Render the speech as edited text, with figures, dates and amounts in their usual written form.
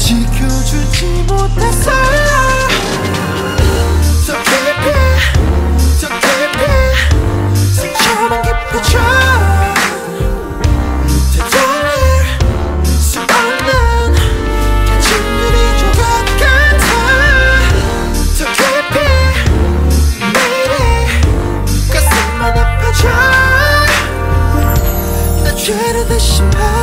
지켜주지 못했어. 더 깊이 더 깊이 상처만 깊어져. 되돌릴 수 없는 진율이 좀 같아. 더 깊이 매일이 가슴만 아파져. 나 죄를 대신